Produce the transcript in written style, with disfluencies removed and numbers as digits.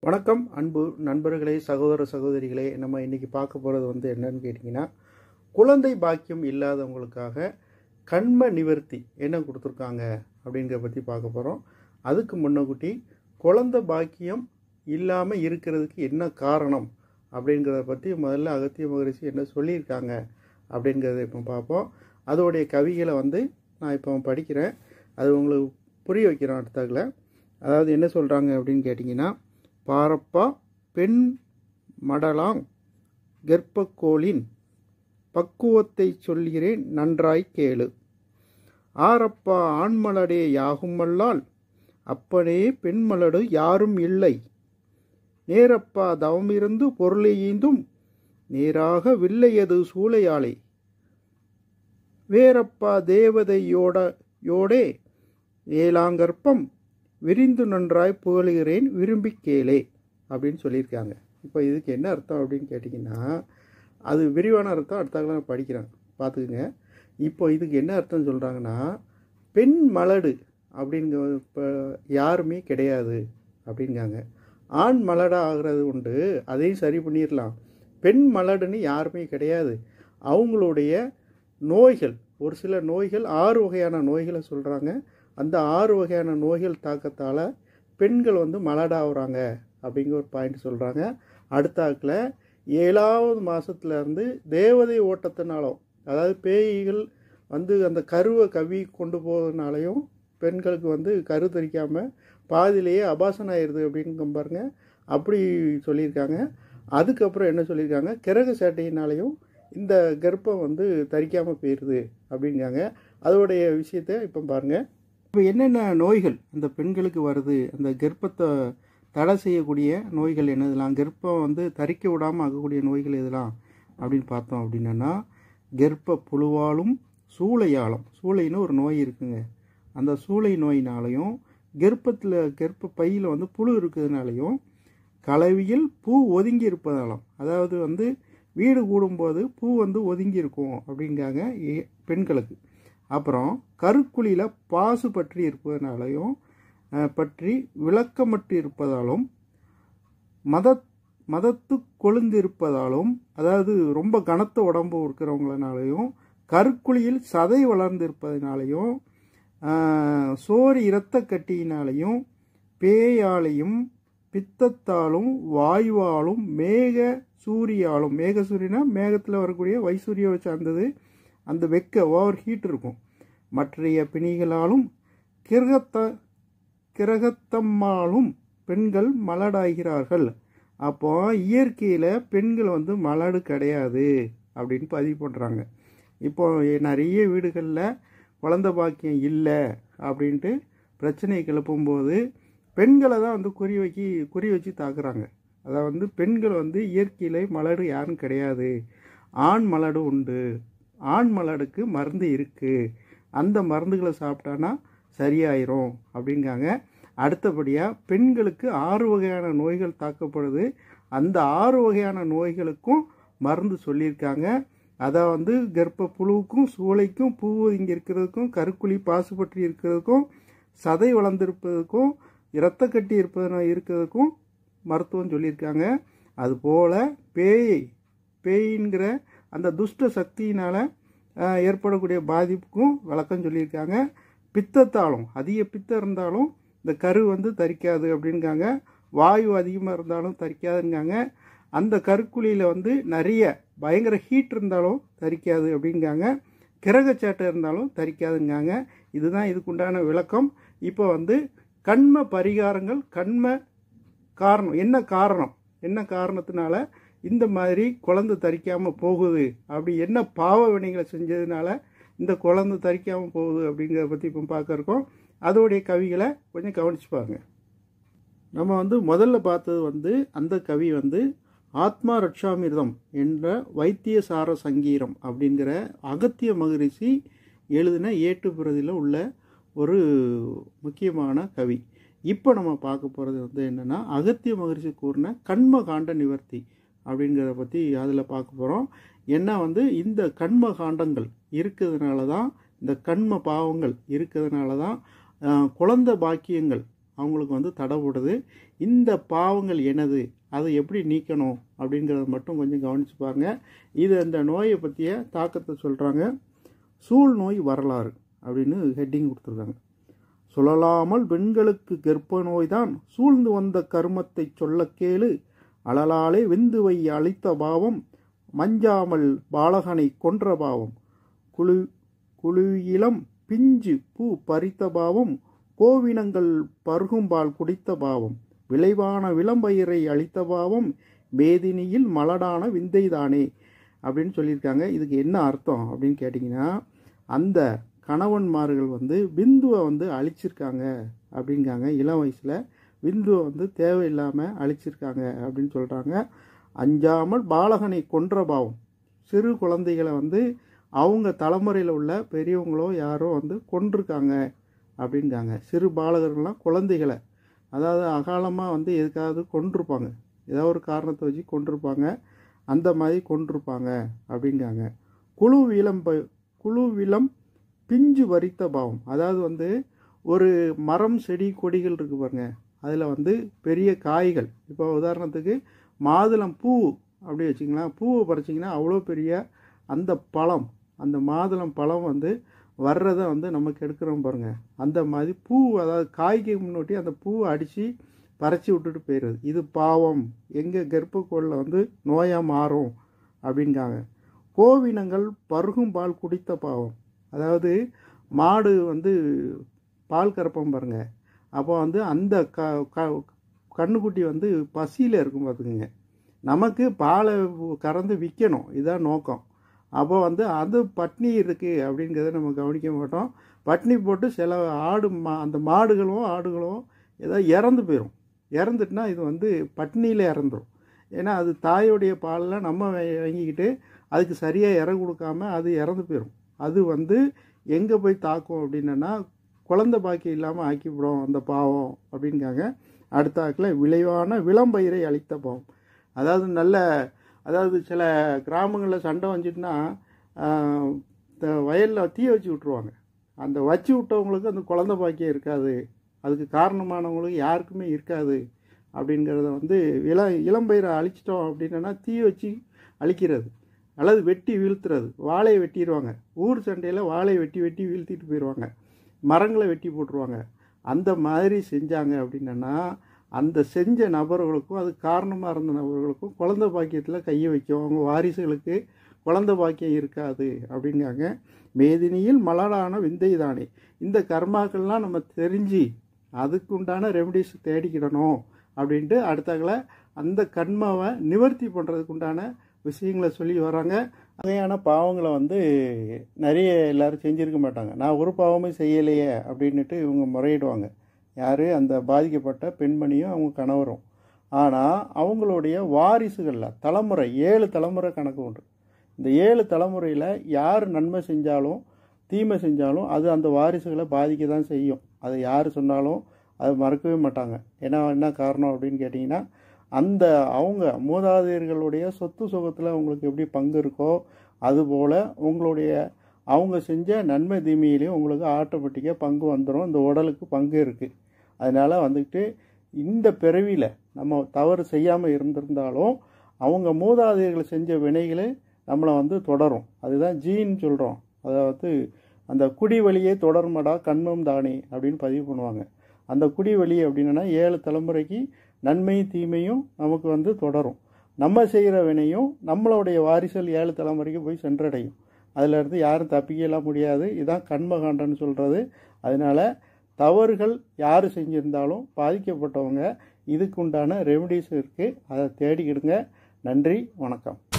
வணக்கம் அன்பு நண்பர்களே, சகோதர சகோதரிகளே. நம்ம இன்றைக்கி பார்க்க போகிறது என்னன்னு கேட்டிங்கன்னா, குழந்தை பாக்கியம் இல்லாதவங்களுக்காக கண்ம நிவர்த்தி என்ன கொடுத்துருக்காங்க அப்படிங்கிறத பற்றி பார்க்க போகிறோம். அதுக்கு முன்னக்கூட்டி குழந்தை பாக்கியம் இல்லாமல் இருக்கிறதுக்கு என்ன காரணம் அப்படிங்கிறத பற்றி முதல்ல அகத்திய மகரிஷி என்ன சொல்லியிருக்காங்க அப்படிங்கிறத இப்போ பார்ப்போம். அதோடைய கவிகளை நான் இப்போ படிக்கிறேன், அது உங்களுக்கு புரிய வைக்கிறேன் அடுத்தாக்கில். அதாவது என்ன சொல்கிறாங்க அப்படின்னு கேட்டிங்கன்னா, பாரப்பா பெண் மடலாங் கர்ப்பக்கோளின் பக்குவத்தை சொல்கிறேன் நன்றாய் கேளு. ஆரப்பா ஆண்மலடே யாகுமல்லால் அப்பனே பெண்மலடு யாரும் இல்லை. நேரப்பா தவமிருந்து பொருளை ஈந்தும் நேராக வில்லையது சூளையாளே. வேரப்பா தேவதையோடே ஏலாங்கற்பம் விரிந்து நன்றாய் புகழுகிறேன் விரும்பி கேளே அப்படின்னு சொல்லியிருக்காங்க. இப்போ இதுக்கு என்ன அர்த்தம் அப்படின்னு கேட்டிங்கன்னா, அது விரிவான அர்த்தம் அடுத்தாக்கெல்லாம் நான் படிக்கிறேன், பார்த்துக்குங்க. இப்போ இதுக்கு என்ன அர்த்தம் சொல்கிறாங்கன்னா, பெண் மலடு அப்படிங்கிற இப்போ யாருமே கிடையாது அப்படிங்காங்க. ஆண் மலடாக ஆகிறது உண்டு, அதையும் சரி பண்ணிடலாம். பெண் மலடுன்னு யாருமே கிடையாது. அவங்களுடைய நோய்கள், ஒரு சில நோய்கள், 6 வகையான நோய்களை சொல்கிறாங்க. அந்த 6 வகையான நோய்கள் தாக்கத்தால் பெண்கள் மலடாகிறாங்க அப்படிங்கிற ஒரு பாயிண்ட் சொல்கிறாங்க. அடுத்தாக்கில் 7ஆவது மாதத்துலேருந்து தேவதை ஓட்டத்தினாலும், அதாவது பேய்கள் அந்த கருவை கவி கொண்டு போகிறதுனாலையும் பெண்களுக்கு கரு தரிக்காமல் பாதியிலேயே அபாசனம் ஆயிடுது அப்படின்னு பாருங்க, அப்படி சொல்லியிருக்காங்க. அதுக்கப்புறம் என்ன சொல்லியிருக்காங்க, கிரக சேட்டையினாலையும் இந்த கர்ப்பம் தரிக்காமல் போயிடுது அப்படிங்காங்க. அதோடைய விஷயத்தை இப்போ பாருங்கள். இப்போ என்னென்ன நோய்கள் அந்த பெண்களுக்கு வருது, அந்த கர்ப்பத்தை தடை செய்யக்கூடிய நோய்கள் என்னதெல்லாம், கர்ப்பம் தரிக்க விடாமல் ஆகக்கூடிய நோய்கள் எதெல்லாம் அப்படின்னு பார்த்தோம் அப்படின்னா, கர்ப்ப புழுவாலும் சூளையாலும், சூளைன்னு ஒரு நோய் இருக்குங்க. அந்த சூளை நோயினாலையும் கர்ப்ப பையில் புழு இருக்கிறதுனாலையும் கலவியில் பூ ஒதுங்கி இருப்பதாலும், அதாவது வீடு கூடும்போது பூ ஒதுங்கி இருக்கும் அப்படிங்காங்க பெண்களுக்கு. அப்புறம் கருக்குழியில் பாசு பற்றி இருப்பதனாலையும் பற்றி விளக்கமற்று இருப்பதாலும், மதத்து கொழுந்து இருப்பதாலும், அதாவது ரொம்ப கனத்த உடம்பு இருக்கிறவங்களனாலையும், கருக்குழியில் சதை வளர்ந்து இருப்பதனாலையும், சோறு இரத்த கட்டியினாலையும், பேயாலையும், பித்தத்தாலும், வாயுவாலும், மேக சூரினா மேகத்தில் வரக்கூடிய வைசூரியாவை சார்ந்தது, அந்த ஓவர் ஹீட் இருக்கும், மற்றைய பிணிகளாலும் கிரகத்தம்மாலும் பெண்கள் மலடாகிறார்கள். அப்போ இயற்கையில் பெண்கள் மலடு கிடையாது அப்படின்னு பதிவு பண்ணுறாங்க. இப்போ நிறைய வீடுகளில் குழந்தை பாக்கியம் இல்லை அப்படின்ட்டு பிரச்சனையை கிளப்பும்போது பெண்களை தான் குறி வச்சு தாக்குறாங்க. அதாவது பெண்கள் இயற்கையில் மலடு யாரும் கிடையாது, ஆண் மலடு உண்டு, ஆண் மலடுக்கு மருந்து இருக்குது, அந்த மருந்துகளை சாப்பிட்டானா சரியாயிரும் அப்படிங்காங்க. அடுத்தபடியாக பெண்களுக்கு 6 வகையான நோய்கள் தாக்கப்படுது. அந்த 6 வகையான நோய்களுக்கும் மருந்து சொல்லியிருக்காங்க. அதை கர்ப்ப புழுவுக்கும் சூளைக்கும் பூ ஒதுங்கி இருக்கிறதுக்கும் கருக்குழி பாசுபற்றி இருக்கிறதுக்கும் சதை வளர்ந்துருப்பதுக்கும் இரத்த கட்டி இருக்கிறதுக்கும் மருத்துவம் சொல்லியிருக்காங்க. அதுபோல் பேய்ங்கிற அந்த துஷ்ட சக்தியினால் ஏற்படக்கூடிய பாதிப்புக்கும் விளக்கம் சொல்லியிருக்காங்க. பித்தத்தாலும், அதிக பித்தம் இருந்தாலும் இந்த கரு தரிக்காது அப்படின்காங்க. வாயு அதிகமாக இருந்தாலும் தரிக்காதுங்காங்க. அந்த கருக்குழியில் நிறைய பயங்கர ஹீட் இருந்தாலும் தரிக்காது அப்படிங்காங்க. கிரகச்சேட்டை இருந்தாலும் தரிக்காதுங்காங்க. இதுதான் இதுக்குண்டான விளக்கம். இப்போ கண்ம பரிகாரங்கள், காரணம் என்ன காரணத்தினால இந்த மாதிரி குழந்தை தரிக்காமல் போகுது, அப்படி என்ன பாவ வினைகளை செஞ்சதுனால இந்த குழந்தை தரிக்காமல் போகுது அப்படிங்கிறத பற்றி இப்போ பார்க்க இருக்கோம். அதோடைய கவிகளை கொஞ்சம் கவனிச்சு பாருங்க. நம்ம முதல்ல பார்த்தது அந்த கவி ஆத்மா ரட்சாமிர்தம் என்ற வைத்தியசார சங்கீரம் அப்படிங்கிற அகத்திய மகரிஷி எழுதின ஏட்டுப்பிரதியில் உள்ள ஒரு முக்கியமான கவி. இப்போ நம்ம பார்க்க போகிறது என்னென்னா, அகத்திய மகரிஷி கூறின கண்ம காண்ட நிவர்த்தி அப்படிங்கிறத பற்றி அதில் பார்க்க போகிறோம். ஏன்னா இந்த கண்ம காண்டங்கள் இருக்கிறதுனால தான், இந்த கண்ம பாவங்கள் இருக்கிறதுனால தான் குழந்தை பாக்கியங்கள் அவங்களுக்கு வந்து தடை போடுது. இந்த பாவங்கள் என்னது, அதை எப்படி நீக்கணும் அப்படிங்கிறத மட்டும் கொஞ்சம் கவனிச்சு பாருங்க. இது அந்த நோயை பற்றிய தாக்கத்தை சொல்கிறாங்க. சூழ்நோய் வரலாறு அப்படின்னு ஹெட்டிங் கொடுத்துருக்காங்க. சொல்லலாமல் பெண்களுக்கு கர்ப்ப நோய்தான் சூழ்ந்து வந்த கர்மத்தை சொல்ல கேளு, அழலாலே வெந்துவை அழித்த பாவம், மஞ்சாமல் பாலகனை கொன்ற பாவம், குழுயிலம் பிஞ்சு பூ பறித்த பாவம், கோவினங்கள் பருகும்பால் குடித்த பாவம், விளைவான விளம்பயிரை அழித்த பாவம், மேதினியில் மலடான விந்தைதானே அப்படின்னு சொல்லியிருக்காங்க. இதுக்கு என்ன அர்த்தம் அப்படின்னு கேட்டிங்கன்னா, அந்த கணவன்மார்கள் வந்து விந்துவை வந்து அழிச்சிருக்காங்க அப்படிங்காங்க. இளம் வயசில் விந்துவை வந்து தேவையில்லாமல் அழிச்சிருக்காங்க அப்படின்னு சொல்கிறாங்க. அஞ்சாமல் பாலகனை கொன்ற பாவம், சிறு குழந்தைகளை வந்து அவங்க தலைமுறையில் உள்ள பெரியவங்களோ யாரோ வந்து கொன்றிருக்காங்க அப்படிங்காங்க. சிறு பாலகர்கள்லாம் குழந்தைகளை, அதாவது அகாலமாக வந்து எதுக்காவது கொன்றிருப்பாங்க, ஏதாவது ஒரு காரணத்தை வச்சு கொன்றிருப்பாங்க, அந்த மாதிரி கொன்றிருப்பாங்க அப்படிங்காங்க. குழுவிலம் பிஞ்சு வரித்த பாவம், அதாவது வந்து ஒரு மரம் செடி கொடிகள் இருக்குது பாருங்க, அதில் வந்து பெரிய காய்கள், இப்போ உதாரணத்துக்கு மாதுளம் பூ அப்படி வச்சிங்களா, பூவை பறிச்சிங்கன்னா அவ்வளோ பெரிய அந்த பழம், அந்த மாதுளம் பழம் வந்து வர்றதை வந்து நமக்கு எடுக்கிறோம் பாருங்கள், அந்த மாதிரி பூ, அதாவது காய்க்கு முன்னாடி அந்த பூவை அடித்து பறித்து விட்டுட்டு போயிடுறது, இது பாவம், எங்கள் கர்ப்பக்கோளில் வந்து நோயாக மாறும் அப்படிங்காங்க. கோவினங்கள் பருகும் பால் குடித்த பாவம், அதாவது மாடு வந்து பால் கறப்போம் பாருங்க, அப்போ வந்து அந்த கண்ணுக்குட்டி வந்து பசியில் இருக்கும் பார்த்துக்குங்க, நமக்கு பாலை கறந்து விற்கணும், இதுதான் நோக்கம். அப்போ வந்து அது பட்னி இருக்குது அப்படிங்கிறத நம்ம கவனிக்க மாட்டோம். பட்னி போட்டு சில அந்த மாடுகளும் ஆடுகளும் ஏதாவது இறந்து போயிடும். இறந்துட்டுனா இது வந்து பட்னியில் இறந்துடும். ஏன்னா அது தாயோடைய பாலெலாம் நம்ம வாங்கிக்கிட்டு அதுக்கு சரியாக இற கொடுக்காம அது இறந்து போயிடும். அது வந்து எங்கே போய் தாக்கும் அப்படின்னா குழந்தை பாக்கியம் இல்லாமல் ஆக்கிவிடும் அந்த பாவம் அப்படிங்காங்க. அடுத்தாக்கில் விளைவான விளம்பயிரை அழித்த பாவம், அதாவது சில கிராமங்களில் சண்டை வந்துட்டுனா வயலில் தீ வச்சு விட்ருவாங்க. அந்த வச்சு விட்டவங்களுக்கு அந்த குழந்தை பாக்கியம் இருக்காது, அதுக்கு காரணமானவங்களுக்கு யாருக்குமே இருக்காது அப்படிங்கிறத வந்து இளம்பயிரை அழிச்சிட்டோம் அப்படின்னா தீ வச்சு அழிக்கிறது அல்லது வெட்டி வீழ்த்துறது. வாழையை வெட்டிடுவாங்க, ஊர் சண்டையில் வாழையை வெட்டி வீழ்த்திட்டு போயிடுவாங்க, மரங்களை வெட்டி போட்டுருவாங்க. அந்த மாதிரி செஞ்சாங்க அப்படின்னா அந்த செஞ்ச நபர்களுக்கும் அது காரணமாக இருந்த நபர்களுக்கும் குழந்தை பாக்கியத்தில் கையை வைக்கும், அவங்க வாரிசுகளுக்கு குழந்தை பாக்கியம் இருக்காது அப்படிங்காங்க. மேதினியில் மலரான விந்தை தானே, இந்த கர்மாக்கள்லாம் நம்ம தெரிஞ்சு அதுக்குண்டான ரெமடிஸ் தேடிக்கிடணும் அப்படின்ட்டு அடுத்தாக்கில் அந்த கர்மாவை நிவர்த்தி பண்ணுறதுக்குண்டான விஷயங்களை சொல்லி வராங்க. வகையான பாவங்களை வந்து நிறைய எல்லோரும் செஞ்சுருக்க மாட்டாங்க. நான் ஒரு பாவமே செய்யலையே அப்படின்ட்டு இவங்க முறையிடுவாங்க. யார்? அந்த பாதிக்கப்பட்ட பெண்மணியும் அவங்க கணவரும். ஆனால் அவங்களுடைய வாரிசுகளில் தலைமுறை 7 தலைமுறை கணக்கு உண்டு. இந்த 7 தலைமுறையில் யார் நன்மை செஞ்சாலும் தீமை செஞ்சாலும் அது அந்த வாரிசுகளை பாதிக்க தான் செய்யும். அதை யார் சொன்னாலும் அதை மறக்கவே மாட்டாங்க. ஏன்னா என்ன காரணம் அப்படின்னு கேட்டிங்கன்னா, அந்த அவங்க மூதாதையர்களுடைய சொத்து சுகத்தில் அவங்களுக்கு எப்படி பங்கு இருக்கோ அதுபோல் உங்களுடைய அவங்க செஞ்ச நன்மை தீமையிலையும் உங்களுக்கு ஆட்டோமேட்டிக்காக பங்கு வந்துடும். இந்த உடலுக்கு பங்கு இருக்குது. அதனால் வந்துட்டு இந்த பிறவியில் நம்ம தவறு செய்யாமல் இருந்திருந்தாலும் அவங்க மூதாதையர்கள் செஞ்ச வினைகளை நம்மளை வந்து தொடரும். அதுதான் ஜீன்னு சொல்கிறோம். அதாவது அந்த குடி வழியே தொடர்மடா கண்மம் தானே அப்படின்னு பதிவு பண்ணுவாங்க. அந்த குடி வழி அப்படின்னா 7 தலைமுறைக்கு நன்மையும் தீமையும் நமக்கு வந்து தொடரும். நம்ம செய்கிற வினையும் நம்மளுடைய வாரிசல் 7 தலைமுறைக்கு போய் சென்றடையும். அதில் இருந்து யாரும் தப்பிக்கலாம் முடியாது. இதுதான் கண்மகாண்டன்னு சொல்கிறது. அதனால் தவறுகள் யார் செஞ்சுருந்தாலும் பாதிக்கப்பட்டவங்க இதுக்கு உண்டான ரெமடிஸ் இருக்குது, அதை தேடிக்கிடுங்க. நன்றி, வணக்கம்.